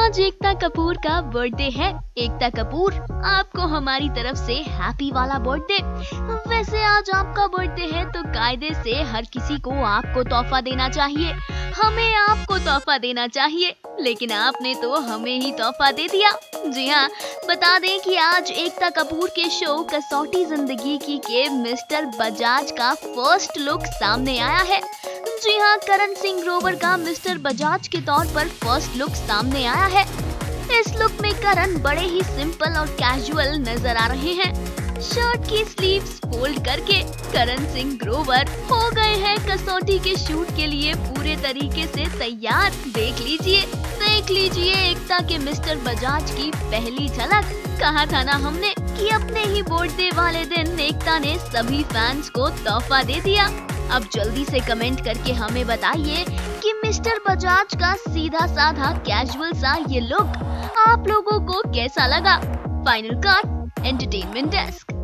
आज एकता कपूर का बर्थडे है। एकता कपूर, आपको हमारी तरफ से हैप्पी वाला बर्थडे। वैसे आज आपका बर्थडे है तो कायदे से हर किसी को आपको तोहफा देना चाहिए, हमें आपको तोहफा देना चाहिए, लेकिन आपने तो हमें ही तोहफा दे दिया। जी हाँ, बता दें कि आज एकता कपूर के शो कसौटी जिंदगी की के मिस्टर बजाज का फर्स्ट लुक सामने आया है। जी हाँ, करण सिंह ग्रोवर का मिस्टर बजाज के तौर पर फर्स्ट लुक सामने आया है। इस लुक में करण बड़े ही सिंपल और कैजुअल नजर आ रहे हैं। शर्ट की स्लीव्स फोल्ड करके करण सिंह ग्रोवर हो गए हैं कसौटी के शूट के लिए पूरे तरीके से तैयार। देख लीजिए एकता के मिस्टर बजाज की पहली झलक। कहा था ना हमने कि अपने ही बर्थडे वाले दिन एकता ने सभी फैंस को तोहफा दे दिया। अब जल्दी से कमेंट करके हमें बताइए कि मिस्टर बजाज का सीधा साधा कैजुअल सा ये लुक आप लोगों को कैसा लगा। Final cut entertainment desk.